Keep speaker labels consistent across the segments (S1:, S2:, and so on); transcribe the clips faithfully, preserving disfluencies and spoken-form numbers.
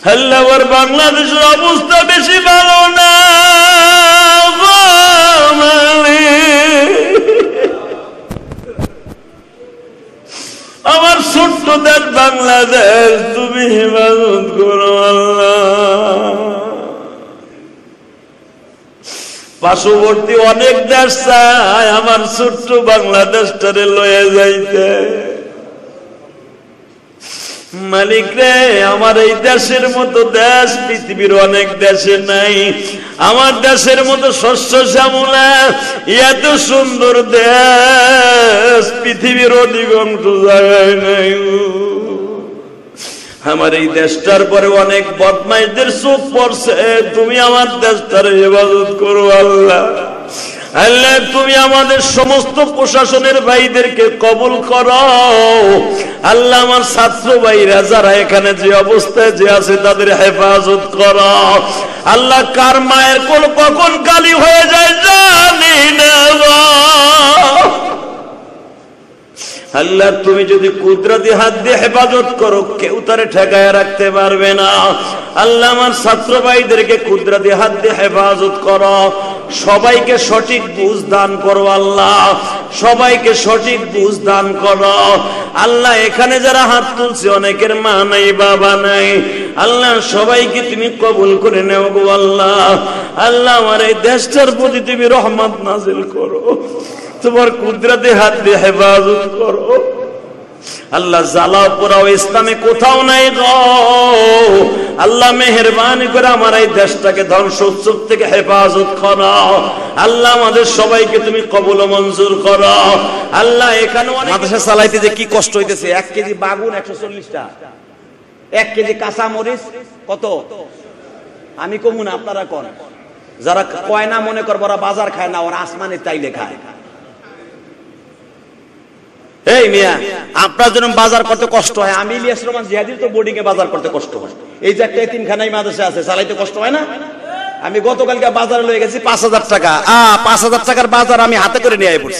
S1: আল্লাহ ওর বাংলাদেশের অবস্থা বেশি ভালো না। আমার ছোট্ট দেশ বাংলাদেশ, তুমি হেফাজত করো আল্লাহ। পার্শ্ববর্তী অনেক দেশ চায় আমার ছোট্ট বাংলাদেশটারে লয়ে যাইতে। মালিক রে, আমার এই দেশের মতো দেশ পৃথিবীর অনেক দেশে নাই। আমার দেশের মতো শস্য শ্যামলা এত সুন্দর দেশ পৃথিবীর অধিকাংশ জায়গায় নাই। আমার এই দেশটার পরে অনেক বদমাইশদের চোখ পড়ছে, তুমি আমার দেশটার হেফাজত করো আল্লাহ। আল্লাহ তুমি আমাদের সমস্ত প্রশাসনের ভাইদেরকে কবুল করো আল্লাহ। আমার ছাত্র ভাইরা যারা এখানে যে অবস্থায় যে আছে তাদের হেফাজত করো আল্লাহ। কার মায়ের কোল কখন খালি হয়ে যায় জানি না আল্লাহ। তুমি যদি কুদরতি হাত দিয়ে হেফাজত করো কেউ তারে ঠেকায় রাখতে পারবে না আল্লাহ। আমার ছাত্র ভাইদেরকে কুদরতি হাত দিয়ে হেফাজত করো, সবাইকে সঠিক বুঝ দান করো আল্লাহ। সবাইকে সঠিক বুঝ দান করো আল্লাহ। এখানে যারা হাত তুলছে অনেকের মা নাই বাবা নাই আল্লাহ, সবাইকে তুমি কবুল করে নেও গো আল্লাহ। আল্লাহ আমার এই দেশটার প্রতি তুমি রহমত নাজিল করো, তোমার কুদরতে হাত দিয়ে হেফাজত করো আল্লাহ। জ্বালাও পোড়াও ইসলামে কোথাও নাই গো আল্লাহ। মেহেরবানি করে আমার এই দেশটাকে ধ্বংস উৎসব থেকে হেফাজত করো আল্লাহ। আমাদের সবাইকে তুমি কবুল ও মঞ্জুর করো আল্লাহ। এখানে মাদ্রাসা চালাইতে যে কি কষ্ট হইতেছে, এক কেজি বাগুন একশো চল্লিশ টাকা, এক কেজি কাঁচা মরিচ কত, আমি কমু না আপনারা কোন। যারা কয় না মনে করবো ওরা বাজার খায় না, ওরা আসমানের চাইলে খায়। এই মিয়া, আপনার জন্য বাজার করতে কষ্ট হয়, আমি ইলিয়াস রহমান জিহাদির তো বোর্ডিং এ বাজার করতে কষ্ট হয়। এই যে একটা এতিমখানায় মাদ্রাসা আছে, চালাইতে কষ্ট হয় না? আমি গতকালকে বাজারে লয়ে গেছি পাঁচ হাজার টাকা, আ পাঁচ হাজার টাকার বাজার আমি হাতে করে নিয়ে পড়ছি।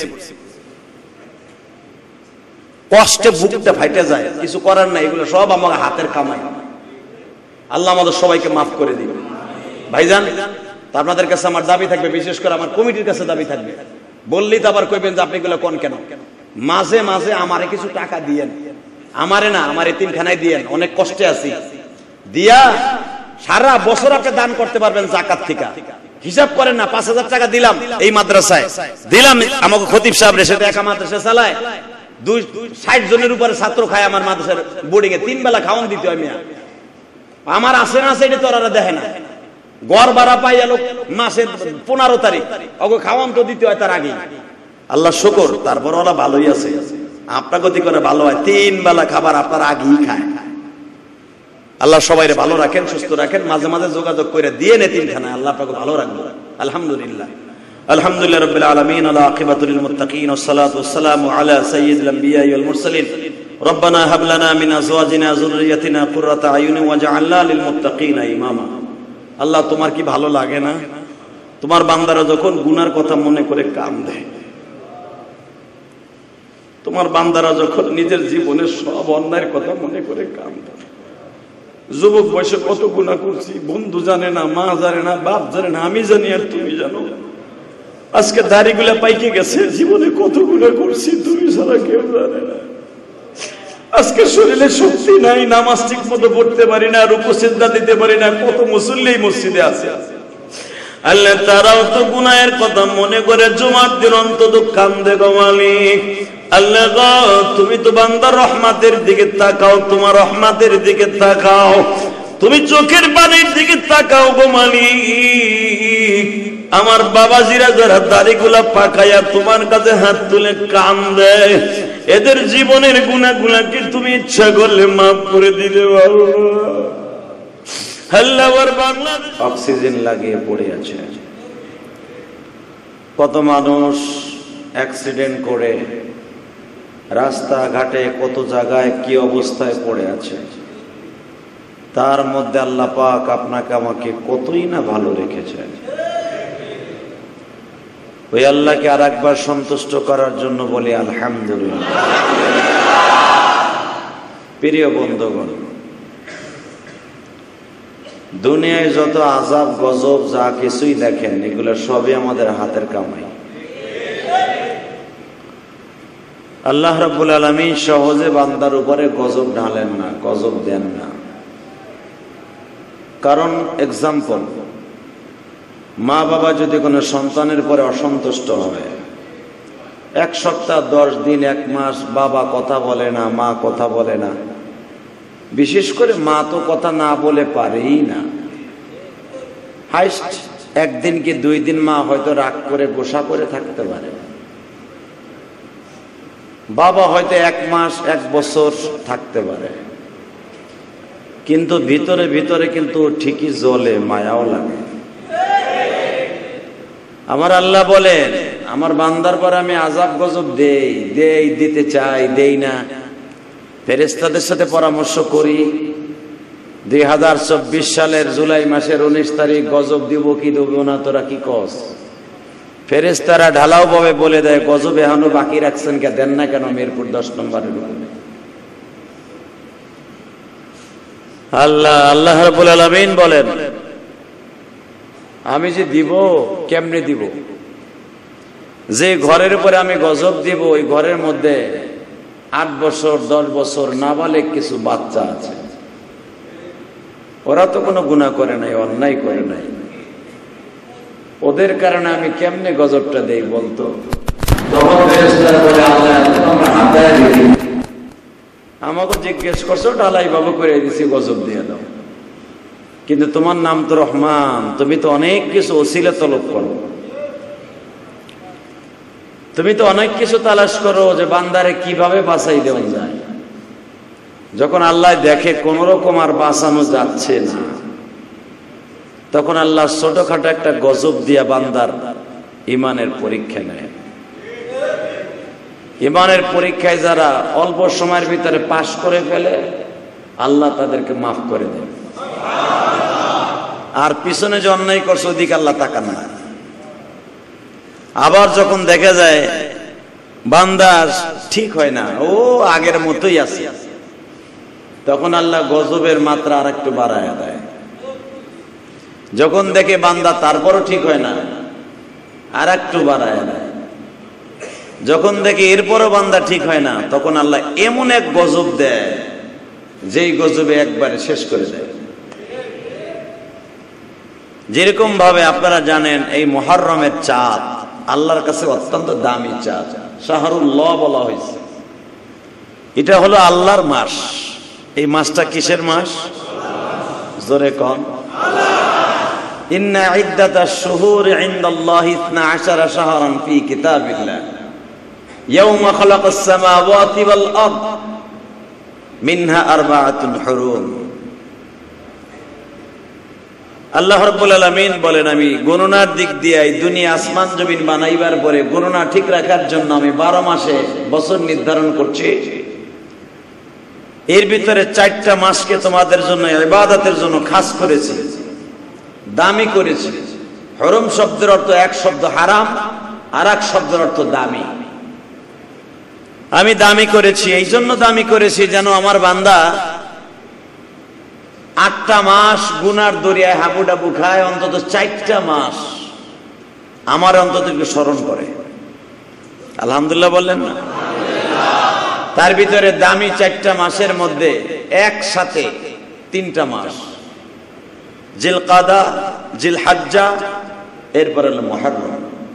S1: কষ্টে বুকটা ফাইটে যায়, কিছু করার নাই, এগুলো সব আমার হাতের কামাই। আল্লাহ আমাদের সবাইকে মাফ করে দিবে। ভাইজান, আপনাদের কাছে আমার দাবি থাকবে, বিশেষ করে আমার কমিটির কাছে দাবি থাকবে, বললেই তো আবার কইবেন যে আপনি এগুলো কোন কেন। মাঝে মাঝে আমারে কিছু টাকা দিয়েন, আমারে না আমার এতিমখানায় দিয়েন, অনেক কষ্টে আছি। দিয়া সারা বছর আপনি দান করতে পারবেন জাকাত থেকে। হিসাব করেন না, পাঁচ হাজার টাকা দিলাম এই মাদ্রাসায়, দিলাম আমাকে খতিব সাহেব রেসে একা মাদ্রাসা চালায়, দুই ষাট জনের উপরে ছাত্র খায় আমার মাদ্রাসার বোর্ডিং এ, তিন বেলা খাওয়ান দিতে হয়। মিয়া আমার আছে না আছে এটা তো ওরা দেখে না। গড় ভাড়া পাই এলো মাসের পনেরো তারিখ, ওকে খাওয়ান তো দিতে হয় তার আগে। আল্লাহ শুকর, তারপর ওরা ভালোই আছে, আপনার গতি করে ভালো হয়, তিন বেলা খাবার আপনার আগেই খায়। আল্লাহ সবাই ভালো রাখেন, সুস্থ রাখেন, মাঝে মাঝে যোগাযোগ করে দিয়ে এতিমখানায় আল্লাহ আপনাকে ভালো রাখবো। আলহামদুলিল্লাহ আলহামদুলিল্লাহ রাব্বিল আলামিন, আলা আকিবাতুল মুত্তাকিন, ওয়াসসালাতু ওয়াসসালামু আলা সাইয়্যিদিল আমবিয়া ওয়াল মুরসালিন। রব্বানা হাব লানা মিন আজওয়াজিনা যুররিয়াতিনা কুররাতা আয়ুনিন ওয়াজআলনা লিল মুত্তাকিনা ইমামা। আল্লাহ তোমার কি ভালো লাগে না তোমার বান্দারা যখন গুনার কথা মনে করে কাঁদে, তোমার বান্দারা যখন নিজের জীবনের সব অন্যায়ের কথা মনে করে কাঁদে। যুবক বয়সে কত গুনাহ করছি, বন্ধু জানে না, মা জানে না, বাপ জানে না, আমি জানি আর তুমি জানো। আজকে দাড়িগুলা পাইকে গেছে, জীবনে কত গুনাহ করছি তুমি ছাড়া কেউ জানে না। আজকে শরীরে শক্তি নাই, নামাজ ঠিক মতো পড়তে পারি না, রুকু সিজদা দিতে পারি না। কত মুসল্লি মসজিদে আছে, আল্লাহ তারাও তো গুনাহের কথা মনে করে জুমার দিন অন্তত কান্দে গো মালিক। আল্লাহ গো, তুমি তো বান্দার রহমতের দিকে তাকাও, তোমার রহমতের দিকে তাকাও, তুমি চোখের পানির দিকে তাকাও গো মালিক। আমার বাবাজিরা যারা দাড়িগুলা পাকাইয়া তোমার কাছে হাত তুলে কান্দে, এদের জীবনের গুনাহগুলা কি তুমি ইচ্ছা করলে মাফ করে দিতে পারো? অক্সিজেন লাগিয়ে পড়ে আছে, কত মানুষ অ্যাক্সিডেন্ট করে রাস্তাঘাটে কত জায়গায় কি অবস্থায় পড়ে আছে। তার মধ্যে আল্লাহ পাক আপনাকে আমাকে কতই না ভালো রেখেছে। ওই আল্লাহকে আর একবার সন্তুষ্ট করার জন্য বলি আলহামদুলিল্লাহ। প্রিয় বন্ধুগণ, দুনিয়ায় যত আযাব গজব যা কিছুই দেখেন এগুলো সবই আমাদের হাতের কামাই। আল্লাহ রাব্বুল আলামিন সহজে বান্দার উপরে গজব ঢালেন না, গজব দেন না। কারণ এক্সাম্পল, মা বাবা যদি কোনো সন্তানের পরে অসন্তুষ্ট হয়, এক সপ্তাহ দশ দিন এক মাস বাবা কথা বলে না, মা কথা বলে না, বিশেষ করে মা তো কথা না বলে পারেই না, হাইস্ট একদিন কি দুই দিন মা হয়তো রাগ করে গোসা করে থাকতে পারে, বাবা হয়তো এক মাস এক বছর থাকতে পারে, কিন্তু ভিতরে ভিতরে কিন্তু ঠিকই জ্বলে, মায়াও লাগে। আমার আল্লাহ বলেন, আমার বান্দার পর আমি আযাব গজব দেই, দেই দিতে চাই, দেই না। ফেরেশতাদের সাথে পরামর্শ করি, দুই হাজার চব্বিশ সালের জুলাই মাসের উনিশ তারিখ গজব দিব কি দেব না, তোরা কি কস? ফেরেশতারা ঢালাও ভাবে বলে দেয়, গজব এখনো বাকি রাখছেন কে, দেন না কেন মিরপুর দশ নম্বরের উপরে। আল্লাহ আল্লাহ রাব্বুল আলামিন বলেন, আমি যে দিব কেমনে দিব? যে ঘরের উপরে আমি গজব দিব ওই ঘরের মধ্যে আট বছর দশ বছর নাবালেগ কিছু বাচ্চা আছে, ওরা তো কোনো গুনাহ করে নাই, অন্যায় করে নাই, ওদের কারণে আমি কেমনে গজবটা দেই বলতো? তখন ফেরেশতারা বলে, আল্লাহ তোমরা হাতায় দিই, আমাকে জিজ্ঞেস করছো, ঢালাই বাবু করে দিছি, গজব দিয়ে দাও। কিন্তু তোমার নাম তো রহমান, তুমি তো অনেক কিছু ওসিলা তলব করো, তুমি তো অনেক কিছু তালাশ করো যে বান্দারে কিভাবে বাঁচাই দেওয়া যায়। যখন আল্লাহ দেখে কোন রকম আর বাঁচানো যাচ্ছে না, তখন আল্লাহ ছোটখাটো একটা গজব দিয়া বান্দার ইমানের পরীক্ষা নেয়। ইমানের পরীক্ষায় যারা অল্প সময়ের ভিতরে পাশ করে ফেলে, আল্লাহ তাদেরকে মাফ করে দেন। আর পিছনে যে অন্যায় করছে ওদিকে আল্লাহ তাকান না। আবার যখন দেখা যায় বান্দা ঠিক হয় না, ও আগের মতোই আছে, তখন আল্লাহ গজবের মাত্রা আর একটু বাড়ায় দেয়। যখন দেখে বান্দা তারপরও ঠিক হয় না, আর একটু বাড়ায় দেয়। যখন দেখে এরপরও বান্দা ঠিক হয় না, তখন আল্লাহ এমন এক গজব দেয় যেই গজবে একবারে শেষ করে দেয়। যেরকম ভাবে আপনারা জানেন এই মুহররমের চাঁদ আল্লাহর কাছে অত্যন্ত দামি চাঁদ, শাহরুল্লাহ বলা হয়েছে। এটা হলো আল্লাহর মাস। এই মাসটা কিসের মাস? জোরে কোন? ইন্না ইদ্দাতাশ শুহুরি ইনদাল্লাহি ইসনা আশারা শাহরান ফি কিতাবিল্লাহ ইয়াওমা খালাকাস সামাওয়াতি ওয়াল আরদ মিনহা আরবাআতুন হুরুম। আল্লাহ রাব্বুল আলামিন বলেন, আমি গণনার দিক দিয়ে এই দুনিয়া আসমান জমিন বানাইবার পরে গণনা ঠিক রাখার জন্য আমি বারো মাসে বছর নির্ধারণ করছি। এর ভিতরে চারটা মাসকে তোমাদের জন্য ইবাদতের জন্য খাস করেছি, দামি করেছি। হরম শব্দের অর্থ এক শব্দ হারাম, আর এক শব্দের অর্থ দামি। আমি দামি করেছি, এই জন্য দামি করেছি যেন আমার বান্দা আটটা মাস গুনার দরিয়ায় হাবুডাবু খায়, অন্তত চারটা মাস আমার অন্তত একটু স্মরণ করে। আলহামদুলিল্লাহ বললেন না? তার ভিতরে দামি চারটা মাসের মধ্যে একসাথে তিনটা মাস, জিলকাদা, জিলহজ্জা, এরপর হলো মুহররম।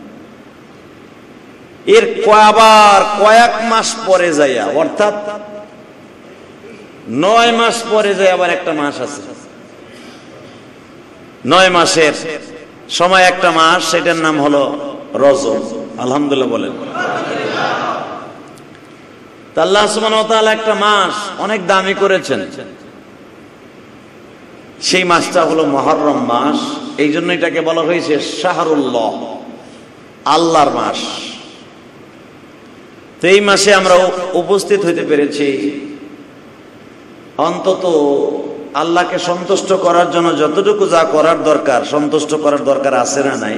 S1: এর আবার কয়েক মাস পরে যাইয়া, অর্থাৎ নয় মাস পরে যায় আবার একটা মাস আছে। নয় মাসের সময় একটা মাস, সেটার নাম হলো রজব। আলহামদুলিল্লাহ বলেন। আল্লাহ সুবহানাহু ওয়া তাআলা একটা মাস অনেক দামি করেছেন, সেই মাসটা হলো মুহররম মাস। এই জন্য এটাকে বলা হয়েছে শাহরুল্লাহ, আল্লাহর মাস। তো এই মাসে আমরা উপস্থিত হইতে পেরেছি, অন্তত আল্লাহকে সন্তুষ্ট করার জন্য যতটুকু যা করার দরকার, সন্তুষ্ট করার দরকার আছে না নাই?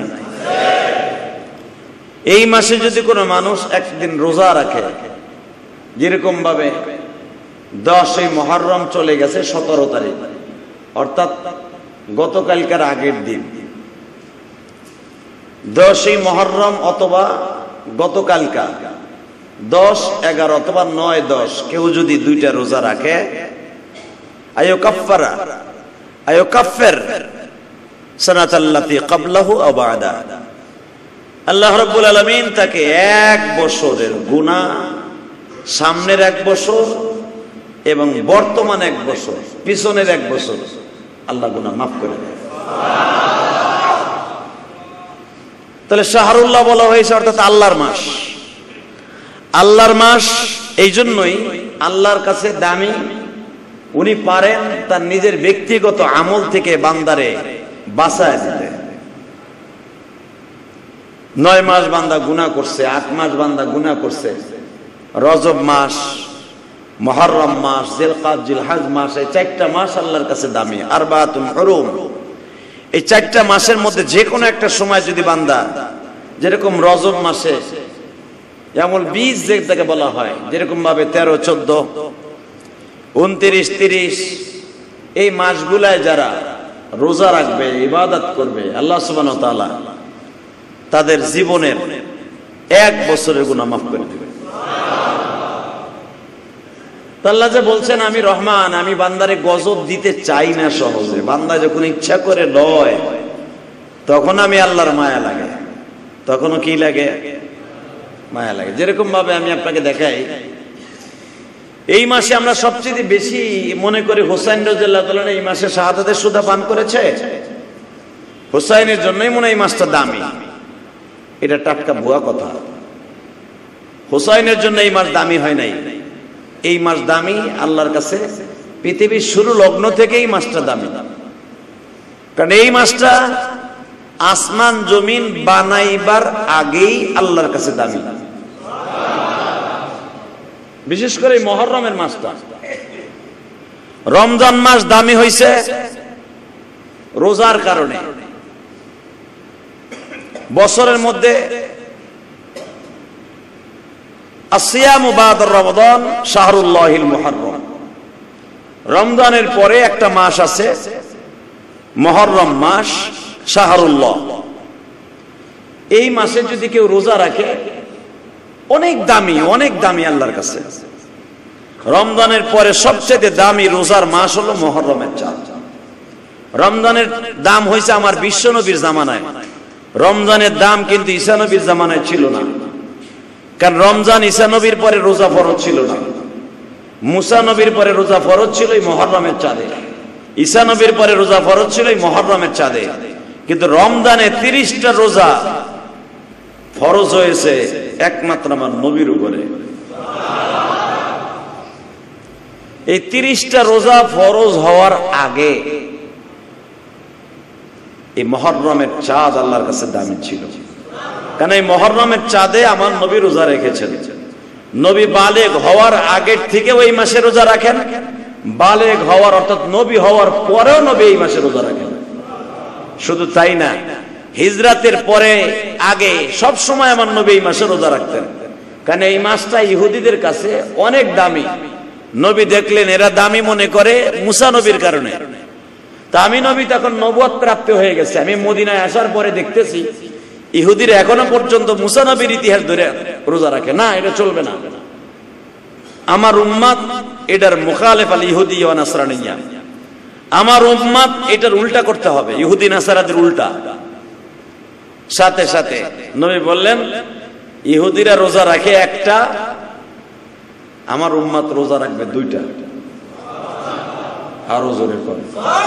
S1: এই মাসে যদি কোনো মানুষ একদিন রোজা রাখে, যেরকম ভাবে দশই মুহররম চলে গেছে সতেরো তারিখ, অর্থাৎ গতকালকার আগের দিন দশই মুহররম অথবা গতকালকা দশ এগারো অথবা নয় দশ কেউ যদি দুইটা রোজা রাখে আয়ো কাফারা আয়ো কাফের সানাতাল্লাতি ক্বাবলাহু আও বা'দা, আল্লাহ রাব্বুল আলামিন তাকে এক বছরের গুনাহ, সামনের এক বছর এবং বর্তমান এক বছর, পিছনের এক বছর আল্লাহ গুনাহ মাফ করে দেয়। তাহলে শাহরুল্লাহ বলা হয়েছে অর্থাৎ আল্লাহর মাস। আল্লাহর মাস এই জন্যই আল্লাহর কাছে দামি, উনি পারেন তার নিজের ব্যক্তিগত আমল থেকে বান্দারে বাঁচায় দিতে। নয় মাস বান্দা গুনাহ করছে, আট মাস বান্দা গুনাহ করছে, রজব মাস, মুহররম মাস, জিলকাদ জিলহজ মাস, এই চারটা মাস আল্লাহর কাছে দামি। আরবাতুন হুরুম, এই চারটা মাসের মধ্যে যে কোনো একটা সময় যদি বান্দা, যেরকম রজব মাসে যেমন বীজ যেটাকে বলা হয়, যেরকম ভাবে তেরো চোদ্দ উনত্রিশ তিরিশ এই মাসগুলায় যারা রোজা রাখবে, ইবাদত করবে, আল্লাহ সুবহানাহু ওয়া তাআলা তাদের জীবনের এক বছরের গুনাহ মাফ করে দিবেন। আল্লাহ যে বলছেন আমি রহমান, আমি বান্দারে গজব দিতে চাই না সহজে, বান্দা যখন ইচ্ছা করে লয় তখন আমি আল্লাহর মায়া লাগে, তখনও কি লাগে? মায়া লাগে। যেরকম ভাবে আমি আপনাকে দেখাই, এই মাসে আমরা সবচেয়ে বেশি মনে করি হুসাইন রাদিয়াল্লাহু তাআলা এই মাসে শাহাদাতের সুধা পান করেছে, হুসাইনের জন্যই মনে এই মাসটা দামি। এটা টাটকা ভুয়া কথা। হুসাইনের জন্য এই মাস দামি হয় নাই, এই মাস দামি আল্লাহর কাছে পৃথিবীর শুরু লগ্ন থেকে এই মাসটা দামি। কারণ এই মাসটা আসমান জমিন বানাইবার আগেই আল্লাহর কাছে দামি। বিশেষ করে মুহররমের মাসটা। রমজান মাস দামি হইছে রোজার কারণে। বছরের মধ্যে আসিয়ামু বাদা রমাদান শাহরুল্লাহিল মুহররম, রমজানের পরে একটা মাস আছে মুহররম মাস, শাহরুল্লাহ। এই মাসে যদি কেউ রোজা রাখে অনেক দামি, অনেক দামি আল্লাহর কাছে। রমজানের পরে সবচেয়ে দামি রোজার মাস হলো মুহররমের চাঁদ। রমজানের দাম হয়েছে আমার বিশ্ব নবীর জামানায়, রমজানের দাম কিন্তু ঈসা নবীর জামানায় ছিল না। কারণ রমজান ঈসা নবীর পরে রোজা ফরজ ছিল না, মুসা নবীর পরে রোজা ফরজ ছিল এই মুহররমের চাঁদে, ঈসা নবীর পরে রোজা ফরজ ছিল এই মুহররমের চাঁদে। কিন্তু রমজানে তিরিশটা রোজা ফরজ হয়েছে একমাত্র আমার নবীর উপরে। এই তিরিশটা রোজা ফরজ হওয়ার আগে এই মুহররমের চাঁদ আল্লাহর কাছে দামি ছিল। কারণ এই মুহররমের চাঁদে আমার নবী রোজা রেখেছেন। নবী বালেগ হওয়ার আগের থেকে ওই মাসে রোজা রাখেন, বালেগ হওয়ার অর্থাৎ নবী হওয়ার পরেও নবী এই মাসে রোজা রাখেন। শুধু তাই না, হিজরাতের পরে আগে সব সময় আমার নবী এই মাসে রোজা রাখতেন। কারণ এই মাসটা ইহুদিদের কাছে অনেক দামি। নবী দেখলেন এরা দামি মনে করে মুসা নবীর কারণে। তা আমি নবী তখন নবুয়ত প্রাপ্ত হয়ে গেছে, আমি মদিনায় আসার পরে দেখতেছি ইহুদিরা এখনো পর্যন্ত মুসা নবীর ইতিহাস ধরে রোজা রাখে না, এটা চলবে না। আমার উম্মত এটার মুখালেফ আল ইহুদি ওয়া নাসরানিয়া, আমার উম্মত এটার উল্টা করতে হবে, ইহুদি নাসারাদের উল্টা। সাথে সাথে নবী বললেন ইহুদিরা রোজা রাখে একটা, আমার উম্মত রোজা রাখবে দুইটা। আরো জোরে করে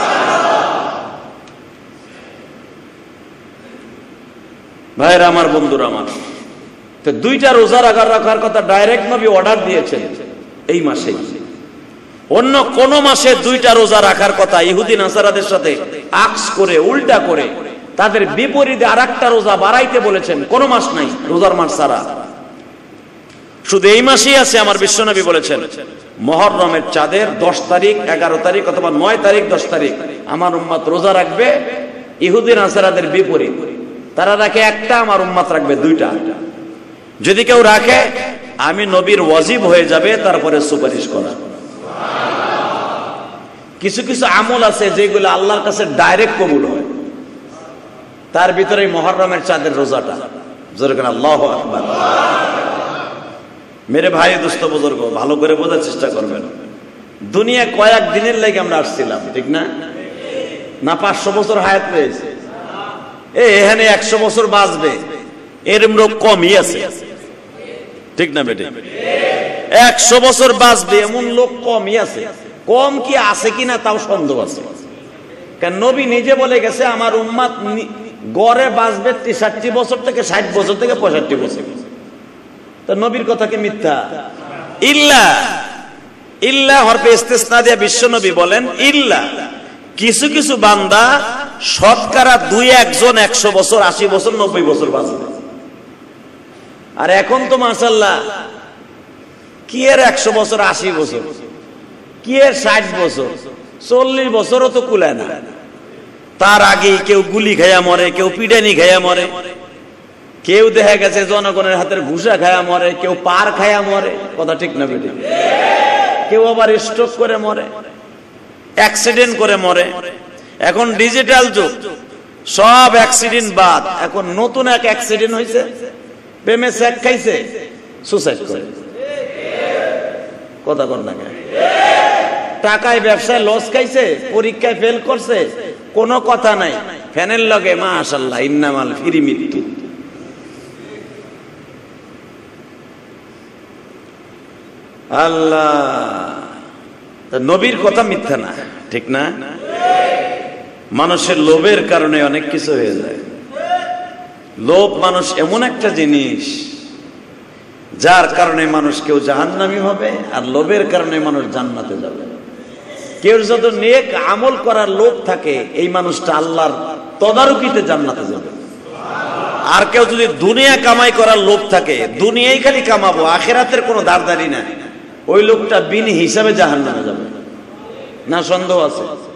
S1: ভাইরা আমার, বন্ধুরা আমার, তো দুইটা রোজা রাখার রাখার কথা ডাইরেক্ট নবী অর্ডার দিয়েছেন এই মাসে। অন্য কোন মাসে দুইটা রোজা রাখার কথা ইহুদি নাসারাদের সাথে আকস করে উল্টা করে তাদের বিপরীতে আর একটা রোজা বাড়াইতে বলেছেন। কোন মাস নাই রোজার মাস ছাড়া, শুধু এই মাসেই আছে। আমার বিশ্বনবী বলেছেন মুহররমের চাঁদের দশ তারিখ, এগারো তারিখ অথবা নয় তারিখ, দশ তারিখ আমার উম্মত রোজা রাখবে ইহুদি নাসারাদের বিপরীত। তারা রাখে একটা, আমার উম্মত রাখবে দুইটা। যদি কেউ রাখে আমি নবীর ওয়াজিব হয়ে যাবে তারপরে সুপারিশ করা। কিছু কিছু আমল আছে যেগুলো আল্লাহর কাছে ডাইরেক্ট কবুল হয়, তার ভিতরে মুহররমের চাঁদের রোজাটা। জোরে করে আল্লাহু আকবার। মেরে ভাই দোস্ত বুজুর্গ, ভালো করে বোঝার চেষ্টা করবেন। দুনিয়া কয়েক দিনের লাগে আমরা আসছিলাম, ঠিক না? না পাঁচশো বছর হায়াত পেয়েছে, এখানে একশো বছর বাঁচবে এরম লোক কমই আছে, ঠিক না বেটে? একশো বছর বাঁচবে এমন লোক কমই আছে। কম কি আছে কিনা তাও সন্দেহ আছে, কারণ নবী নিজে বলে গেছে আমার উম্মাত গড়ে বাঁচবে তেষট্টি বছর থেকে ষাট বছর থেকে পঁয়ষট্টি বছর। তা নবীর কথা কি মিথ্যা? ইল্লা ইল্লা হরফে ইস্তেসনা দিয়ে বিশ্ব নবী বলেন ইল্লা কিছু কিছু বান্দা শতকরা দুই একজন একশো বছর আশি বছর নব্বই বছর বাঁচবে। আর এখন তো মাশাআল্লাহ কি এর একশো বছর আশি বছর, কি এর ষাট বছর, চল্লিশ বছরও তো কুলায় না। তার আগে কেউ গুলি খাইয়া মরে, কেউ পিডানি খাইয়া মরে, কেউ দেখা গেছে জনগণের হাতের ঘুষা খায়া মরে, কেউ পার খায়া মরে, কথা ঠিক না বেটি? কেউ আবার স্ট্রোক করে মরে, অ্যাক্সিডেন্ট করে মরে। এখন ডিজিটাল যুগ, সব অ্যাক্সিডেন্ট বাদ। এখন নতুন এক অ্যাক্সিডেন্ট হয়েছে, প্রেমে স্যাক খাইছে, সুসাইড করে। কথা কর না, টাকায় ব্যবসায় লস খাইছে, পরীক্ষায় ফেল করছে, কোনো কথা নাই, ফ্যানের লগে মাশাআল্লাহ ইন্নামাল ফিরি মৃত্যু। আল্লাহ, নবীর কথা মিথ্যা না, ঠিক না? মানুষের লোভের কারণে অনেক কিছু হয়ে যায়। লোভ মানুষ এমন একটা জিনিস যার কারণে মানুষ কেউ জাহান্নামী হবে, আর লোভের কারণে মানুষ জান্নাতে যাবে। কেউ যত নেক আমল করার লোভ থাকে, এই মানুষটা আল্লাহর তদারকিতে জান্নাতে যাবে। আর কেউ যদি দুনিয়া কামাই করার লোভ থাকে, দুনিয়াই খালি কামাবো, আখিরাতের কোনো দাঁড়দারি না, ওই লোকটা বিনি হিসাবে জাহান্নামে যাবে। না সন্দেহ আছে?